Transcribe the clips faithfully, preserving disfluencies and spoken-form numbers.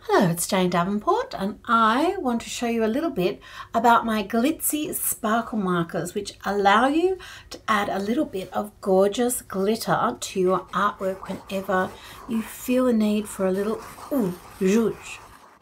Hello, it's Jane Davenport and I want to show you a little bit about my glitzy sparkle markers which allow you to add a little bit of gorgeous glitter to your artwork whenever you feel a need for a little ooh, zhuzh.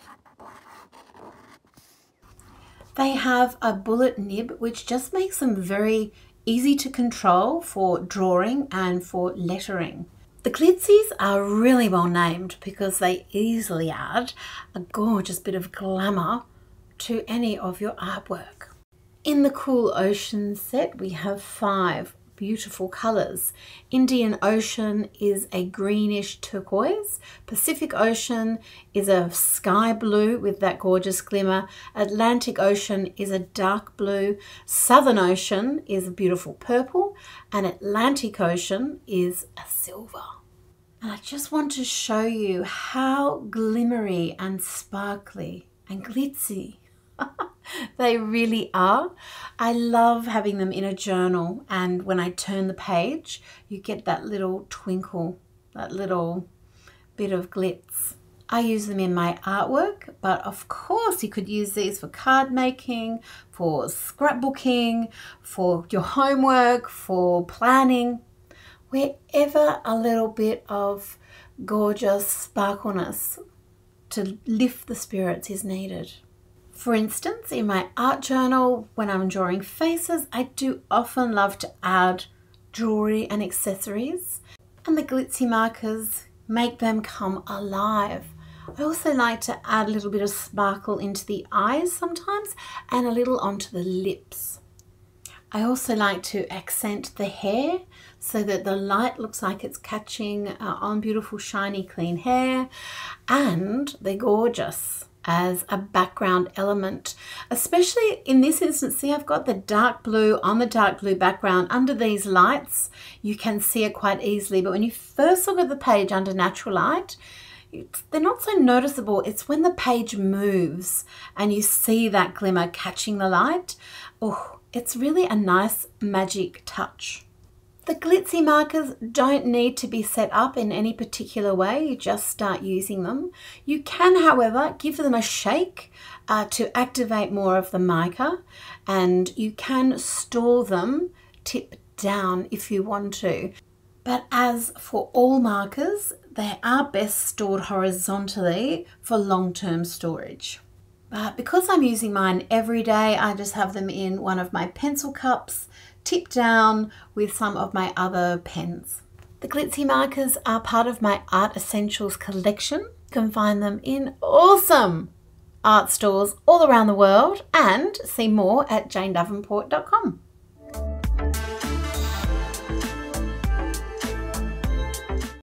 They have a bullet nib which just makes them very easy to control for drawing and for lettering. The Glitzies are really well named because they easily add a gorgeous bit of glamour to any of your artwork. In the Cool Ocean set we have five beautiful colours. Indian Ocean is a greenish turquoise, Pacific Ocean is a sky blue with that gorgeous glimmer, Atlantic Ocean is a dark blue, Southern Ocean is a beautiful purple, and Atlantic Ocean is a silver. And I just want to show you how glimmery and sparkly and glitzy they really are. I love having them in a journal, and when I turn the page you get that little twinkle, that little bit of glitz. I use them in my artwork, but of course you could use these for card making, for scrapbooking, for your homework, for planning, wherever a little bit of gorgeous sparkleness to lift the spirits is needed. For instance, in my art journal, when I'm drawing faces, I do often love to add jewelry and accessories, and the glitzy markers make them come alive. I also like to add a little bit of sparkle into the eyes sometimes and a little onto the lips. I also like to accent the hair so that the light looks like it's catching uh, on beautiful shiny clean hair, and they're gorgeous as a background element. Especially in this instance, see I've got the dark blue on the dark blue background. Under these lights you can see it quite easily, but when you first look at the page under natural light, It's, they're not so noticeable. It's when the page moves and you see that glimmer catching the light. Oh, it's really a nice magic touch. The glitzy markers don't need to be set up in any particular way. You just start using them. You can, however, give them a shake uh, to activate more of the mica, and you can store them tip down if you want to. But as for all markers, they are best stored horizontally for long-term storage. But because I'm using mine every day, I just have them in one of my pencil cups, tipped down with some of my other pens. The glitzy markers are part of my Art Essentials collection. You can find them in awesome art stores all around the world and see more at jane davenport dot com.